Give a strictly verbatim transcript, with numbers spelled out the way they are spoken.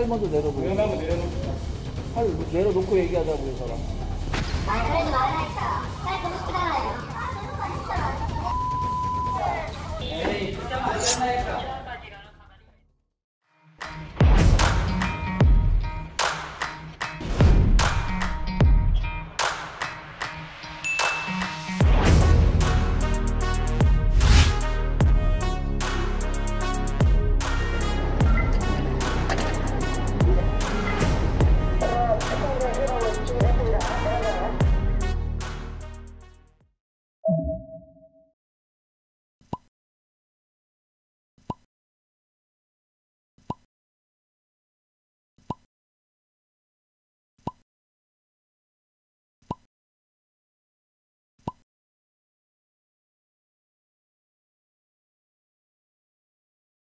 팔 먼저 내려놓고. 위험하면 내려놓자. 팔 내려놓고 얘기하자고 해서. 아, 그러지 말라니까. 살 그렇잖아요. 에이, 진짜 말이야.